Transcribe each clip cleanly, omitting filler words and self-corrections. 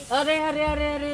अरे अरे अरे अरे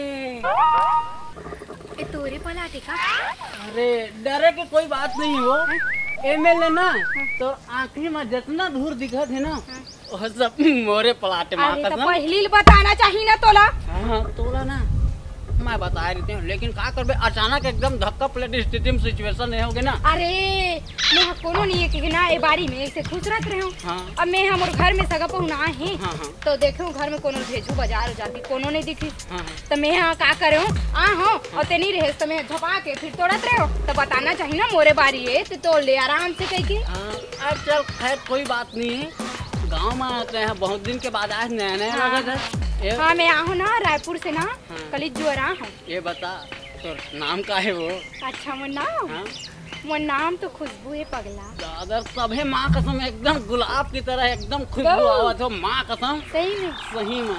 ए तोरे पलाटे का? अरे डरे के कोई बात नहीं हो। एमएलए ना तो आँखी में जितना दूर दिखत है ना वो सब मोरे पलाटे माँ अरे तो कसम। पहली बताना चाहिए ना तोला। हाँ तोला ना मैं बता रही हूँ, लेकिन का करबे अचानक एकदम धक्का प्लेट स्थिति में सिचुएशन नहीं होगे ना। अरे मैं कोनो नहीं है कि ना ए बारी में ऐसे खुश रहत रहे हूँ। हाँ। अब मैं हमर घर में सगा पहुना है। हाँ, हाँ। तो देखो घर में कोनो भेजू बाजार हो जाती कोनो नहीं दिखी। हाँ, हाँ। तो मैं यहाँ का करे हूँ आ हो और ते नहीं रहे तो मैं झपा के फिर तोड़त रहे हो तो बताना चाहिए ना मोरे बारी है तो तोड़ ले आराम से कह के। अब चल खैर कोई बात नहीं है, गाँव में आते हैं बहुत दिन के बाद आज नया नया हाँ। लगा था। हाँ मैं आहू ना रायपुर से ना हाँ। कल जुअर हूँ। ये बता तो नाम का है वो? अच्छा मोर नाम? हाँ? मोर नाम तो खुशबू है पगला। दादा सभे माँ कसम एकदम गुलाब की तरह एकदम खुशबू आवत हो माँ कसम। सही में? सही में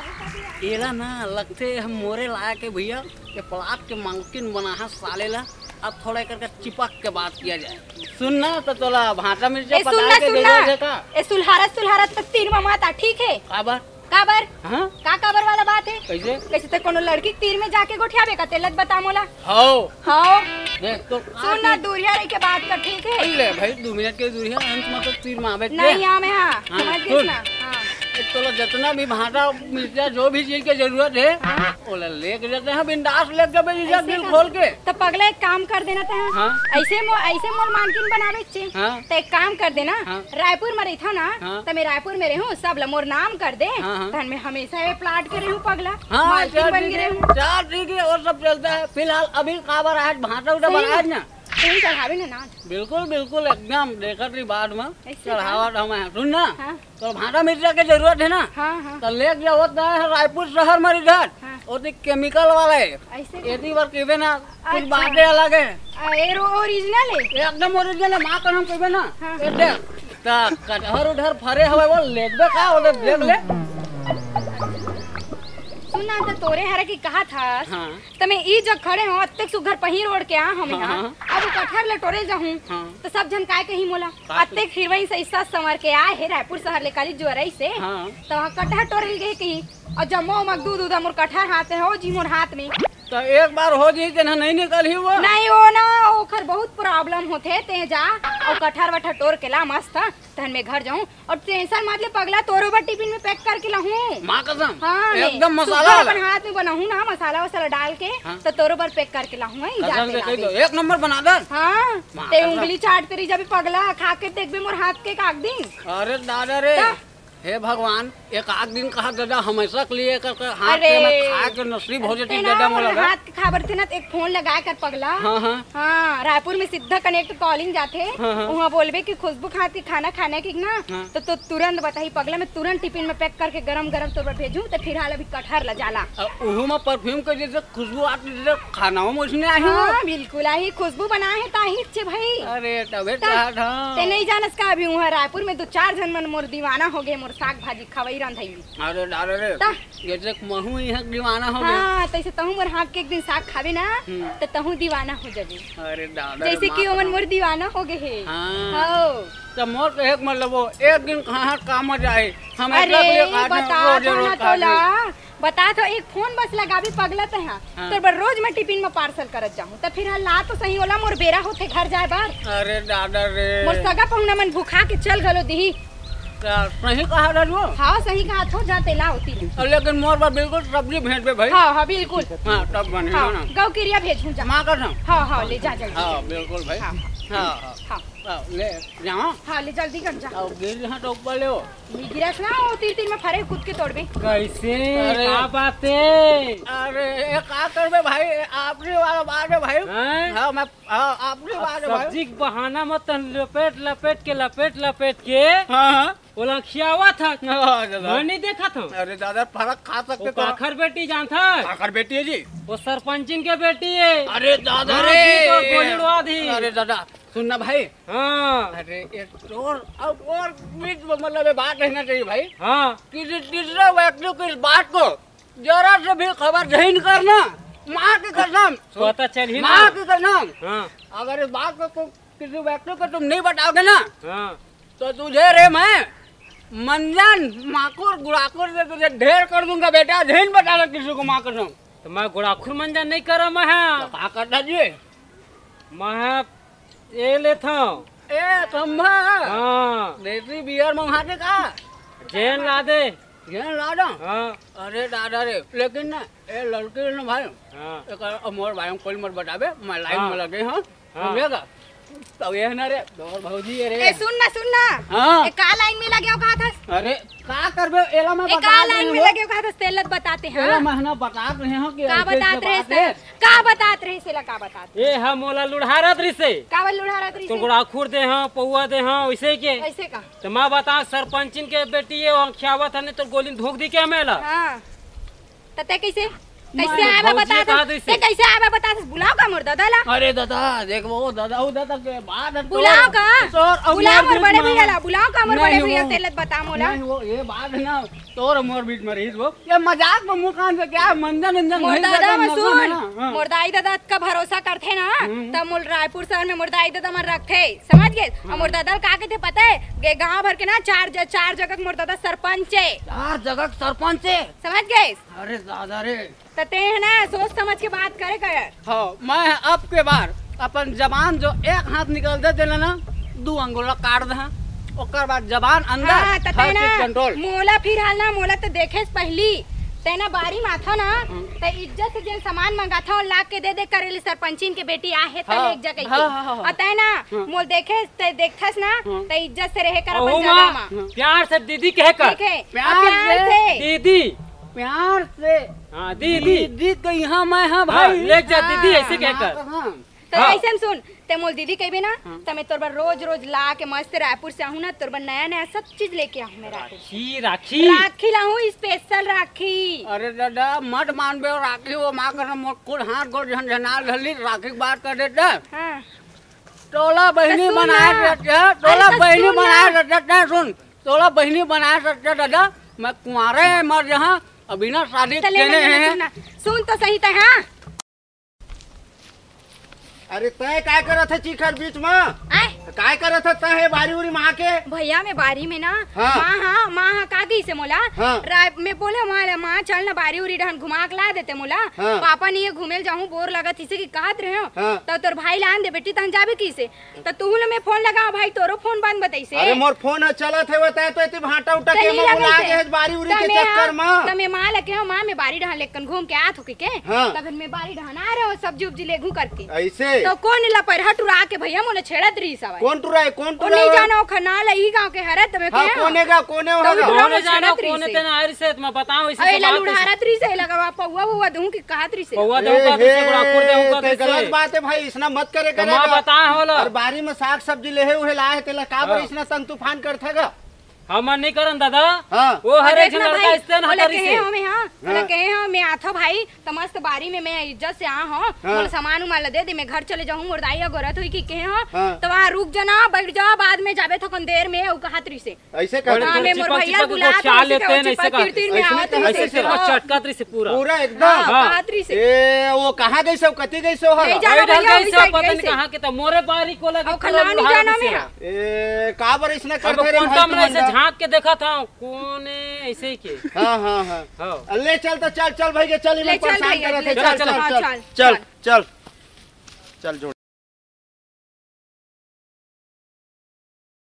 एला ना लगते हम मोरे लाया के भैया ये प्लाट के मांगकिन बना है साले ला। अब थोड़ा करके चिपक के बात किया जाए। सुनना तो तोला भाटा मिर्चा पका के दे देगा। ए सुलहारत तक तीर में माता ठीक है? काबर? काबर? हाँ? का काबर वाला बात है? कैसे? कैसे तो कोनो लड़की तीर में जाके गोठियाबे का तेलत बता मोला। हो देख तो सुन ना दूरिया रही के बात कर ठीक है? ले भाई 2 मिनट के दूरी है अंत में तो तीर मावे नहीं आ मैं हाँ हाँ, समझ सुन। गई ना। हाँ। तो जितना भी भाटा मिर्चा जो भी चीज की जरूरत है वो लेके जाते हैं बिंदास लेके बेजा दिल खोल के। तो पगला एक काम कर देना था। हाँ? ऐसे मोर मानकिन बनावे छे। हाँ? तो एक काम कर देना हाँ? रायपुर में रही था ना हाँ? तो मैं रायपुर में रहूं सब ला मोर नाम कर दे। हाँ, हाँ? तो मैं हमेशा ये प्लाट के रहूं पगला। हाँ मालकिन बन के रहूं। चल ठीक है और सब चलता है। फिलहाल अभी काबर आज भाटा उठा सही बनाए ना। तुम चढ़ावे ना नाच। बिल्कुल बिल्कुल एकदम देखत रही बाद में ऐसे चढ़ावट हमें सुन ना। हाँ? तो भाटा मिर्चा की जरूरत है ना हाँ हाँ तो ले जाओ है रायपुर शहर में इधर हाँ। और केमिकल वाले ऐसे यदि बार कहबे ना कुछ अच्छा। बातें अलग है ये ओरिजिनल है? एकदम ओरिजिनल है माँ कसम कहबे ना। हाँ। ये देख ता कटहर उधर फरे हवे वो लेबे का वो देख ले। सुना तो तोरे हरे की कहा था हाँ। तो मैं ई जग खड़े हूँ अत्ते सुघर पहिर ओढ़ के आ हम हाँ, यहाँ हाँ। अब वो कटहर लटोरे जाऊँ हाँ। तो सब जन काय कहीं मोला का अत्ते खिरवई से इस्सा संवर के आए है रायपुर शहर ले काली जुअरई से। हाँ। तो वहाँ कटहर टोरे गए कहीं और जम्मो मगदूद मोर कटहर हाथ है हो जी मोर हाथ में। तो एक बार हो जी तेना नहीं निकल ही वो नहीं वो ना ओखर बहुत प्रॉब्लम होते ते जा और कटहर वठर टोर के ला मस्त तहन मैं घर जाऊं और टेंशन मत ले पगला तोरो बा टिफिन में पैक करके लाऊं। माँ कसम हाँ एकदम मसाला अपन हाथ में बनाऊं ना मसाला वसाला डाल के। हाँ? तो तोरो बार पैक करके लाऊं वहीं कसम से कही जाके तो एक नंबर बना दे। हाँ माँ ते कसम। उंगली चाट करी जब पगला खा के देखबे मोर हाथ के काक दिन। अरे दादा रे क्या? हे भगवान एक आध दिन कहा दादा हमेशा के लिए कर हाथ अरे। के मैं खा के नसीब हो जाती दादा मोला बे। हाथ के खबर थे ना एक फोन लगा कर पगला। हाँ हाँ हाँ रायपुर में सीधा कनेक्ट कॉलिंग जाते हाँ, हाँ। वहाँ बोलबे कि खुशबू खाती खाना खाने की ना हाँ। तो तुरंत बताई पगला मैं तुरंत टिफिन में पैक करके गरम गरम तोर पर भेजूं तो फिर हाल अभी कटहर ला जाला। उहू में परफ्यूम के जैसे खुशबू आती जैसे खाना में उसने आई हो। हाँ बिल्कुल आई खुशबू बना है ताही छे भाई। अरे तबे ता- चाहत हाँ। ते नहीं जानस का अभी वहाँ रायपुर में 2-4 जन मन मोर दीवाना हो गए मोर साग भाजी खवई रंधई। अरे दादा रे ता? जैसे महू यहाँ दीवाना हो गया। हाँ तैसे तहु मोर हाथ के एक दिन साग खावे ना हम्म। तो तहु दीवाना हो जाबे अरे दादा जैसे कि ओमन मोर दीवाना हो गए है। हाँ। हो तो मोर के एक मतलब वो एक दिन कहाँ काम आ जाए हम अरे एकला के लिए काटने बता रोज तो रोज ना काटने। तोला बता तो एक फोन बस लगावी पगला तो यहाँ हाँ। तो बर रोज मैं टिफिन में पार्सल करत जाऊँ तो फिर ला तो सही होला मोर बेरा होते घर जाए बार अरे दादा रे मोर सगा पहुना मन भूखा के चल गलो दी। सही कहा दादू। हाँ सही कहा थो जाते ला होती लेकिन मोर पर बिल्कुल सब्जी भेज दे भाई। हाँ हाँ बिल्कुल हाँ तब बनेगा हाँ ना। गौ किरिया भेजूँ जा। माँ का नाम। हाँ हाँ ले जा जल्दी। हाँ बिल्कुल भाई। हाँ हाँ हाँ हाँ ले जाओ हाँ ले जल्दी कर जा। और गिर यहाँ तो ऊपर ले गिरस ना वो तीर में फरे कूद के तोड़बे। कैसे अरे। क्या बात है? अरे ये का करबे भाई आपने वाला बात है भाई। हैं? हाँ मैं हाँ आपने बात है भाई। सब्जी के बहाना मत लपेट लपेट के हाँ हाँ बोला खियावा था हाँ, दादा। मैं नहीं देखा था। अरे दादा फर्क खा सकते वो तो काखर बेटी जानता है काकर बेटी है जी। वो सरपंचिन के बेटी है। अरे दादा हाँ, रे जी, तो गोली उड़वा दी। अरे दादा सुनना भाई। हाँ अरे एक और बीच में मतलब ये बात रहना चाहिए भाई। हाँ किसी तीसरे व्यक्ति को इस बात को जरा से भी खबर नहीं करना। माँ की कसम पता चल ही ना। माँ की कसम हाँ अगर इस बात को किसी व्यक्ति को तुम नहीं बताओगे ना हाँ तो तुझे रे मैं मंजन माकुर गुड़ाकुर से तुझे ढेर कर दूंगा बेटा, ढेर बताना किसी को माँ कसम। तो मैं गुड़ाखुर मंजन नहीं कर मैं क्या करता जी? मैं ये लेता हूँ। ए खंभा हाँ देसी बियर मंगाते का जैन ला दे। ये लाडा। हाँ अरे दादा रे, लेकिन ना ए लड़के ना भाई हाँ एक मोर भाई कोई मत बताबे, मैं लाइन हाँ। में लगे हाँ हाँ। समझेगा? तो ये है ना रे दौर भौजी है रे। ए सुन ना हाँ। ए का लाइन में लगे हो कहा था? अरे का करबे एला मैं ए बता का रही लाइन में हूँ। लगे हो कहा था? तेलत बताते हैं एला महीना बता रहे हैं कि का ऐसे बतात ऐसे रहे बात से है। का बतात रहे से का बतात ये हम मोला लुढ़ारा दरी से कावल लुढ़ारा तरी तो से गुड़ाखुर दे हाँ पौआ दे हाँ वैसे के। ऐसे का तो मैं बता सरपंचिन के बेटी ये खियावत है तो गोली धोख दी क्या मेला। हां तते कैसे मैं आवे भौजी बता कहा दे दी से। ते कैसे आवे बता दे बुलाओ का मोर दादा ला अरे दादा देख वो दादा उदा के बाद बुलाओ का बुलाओ मोर बड़े भैया ला बुलाओ का मोर बड़े नहीं भैया वो- तेलत बता मोला नहीं वो ये बात है ना तोर मोर बीच में रही वो ये मजाक में मुंह कान से क्या मंजन अंजन मोर नहीं दादा करता, में मतलब है सुन ना, हाँ। मोर दाई दादा का भरोसा करथे ना तब मोर रायपुर शहर में मोर दाई दादा मन रखे समझ गए और मोर दादा का कहते पता है गे गांव भर के ना चार जगह मोर दादा सरपंच है 4 जगह सरपंच है। समझ गए अरे दादा रे तते है ना सोच समझ के बात करे कर हाँ मैं अब के बार अपन जबान जो एक हाथ निकल दे देना ना 2 अंगुला काट दे ओकर बाद जबान अंदर हाँ तते हर ना चीज कंट्रोल। मोला फिर हाल ना मोला तो देखे से पहली तेना बारी माथा ना ते इज्जत से जेन सामान मंगाथा और लाके के दे करेली सरपंचिन के बेटी आहे त हाँ, एक जगह हाँ, हाँ, हाँ। अतः ना मोल देखे ते देखथस ना ते इज्जत से रहे कर ओहो अपन जगह माँ, में प्यार से दीदी कह कर देखे प्यार से। दीदी। प्यार से हाँ दीदी दीदी तो यहाँ मैं हाँ हाँ भाई ले जा दीदी हाँ, ऐसे कह कर। हाँ। तो हाँ। ऐसे सुन ते मोल दीदी कहबे ना तमे तोर बर रोज ला के मस्त रायपुर से आहू ना तोर बर नया सब चीज लेके आहू मैं रायपुर राखी राखी राखी लाऊं स्पेशल राखी अरे दादा मत मानबे और राखी वो माँ कर मोर कुल हाथ गोड़ झंझना ढली राखी की बात कर देते हां टोला बहनी सुन बनाए ना। देते हैं, टोला अरे तो बहनी सुन बनाए ना। देते हैं, सुन टोला बहनी बनाए देते हैं, दादा मैं कुंवारे मर जहाँ अभी ना शादी चले केने हैं। ना सुन तो सही त हां अरे तय काय करत है चीखर बीच में आए काय करत है तय बारी उरी माँ के भैया मैं बारी में ना हाँ। माँ का गई से मोला हाँ। मैं बोले माँ चल ना बारी उरी ढन घुमा के ला देते मोला हाँ। पापा नहीं घूमे जाऊँ बोर लगत इसे की कहत रहे हो हाँ। तो तोर भाई लान दे बेटी तहन जाबे की से तो तू ने मैं फोन लगा भाई तोरो फोन बंद बताई से अरे मोर फोन चलत है बताए तो इतनी भाटा उठा के तनी मैं लगे बुला से। के है बारी उरी के तमे चक्कर में तमे माँ लगे हो माँ मैं बारी ढहन लेकर घूम के आत हो के हाँ। तब मैं बारी ढहन आ रहे हो सब्जी उब्जी लेगू करके ऐसे तो कौन ला पैर हटुरा के भैया मोने छेड़त रही सवाई कौन टुरा है कौन ओ टुरा नहीं है? जानो खनाल ई गांव के हरे तमे हाँ के कोनेगा कोने तो होगा इधर- कौन जानो छेड़त रही कौन से। तेना आयर से मैं बताऊं इसे अरे सब लालू बात है। ढारत रही से लगा पौवा बुआ दूं कि कहत रही से पौवा ए, दे का हे, से गुड़ाखुर दे का ते गलत से बात है भाई इसना मत करे तो माँ करेगा बता होला और बारी में साग सब्जी ले उहे लाए तेला का बर हाँ। इसना तंग तूफान करथेगा हम नहीं करन दादा हाँ वो हर एक देखना लड़का भाई, इस्तेन बोले हटरी कहे से हो मैं हाँ बोले कहे हो मैं आथो भाई तो मस्त बारी में मैं इज्जत से आ हो बोले सामान उमान दे दे मैं घर चले जाऊँ मोर दाई गोरत हुई कि कहे हो हाँ। तो वहाँ रुक जाना बैठ जाओ बाद में जाबे तो कौन देर में उ कहतरी से ऐसे बड़े कर हाँ, मैं चिपक मोर भैया चिपक बुला को तो ख्याल उसी लेते का हैं चिपक ऐसे का तीर में ऐसे आवत नहीं रही ऐसे से हाँ। चटकातरी से पूरा पूरा हाँ, एकदम हाँ। कहतरी से ए वो कहाँ गई सो कति गई सो नहीं हर जाना अरे डर भैया, गई उस सब साइड पता गई नहीं से। कहाँ के तो मोरे बारी को लगे अब खनानी जाना में हाँ। ए का बर इसने अब करथे रे कौन भाई सा मैंने ऐसे तुम झांक के देखा था कौन है ऐसे ही के हाँ हाँ हाँ हाँ ले चल तो चल चल भाई के चल ले इन्हें चल परेशान भैया, करत है ले चल चल, चल हाँ, चल चल, चल चल चल जोड़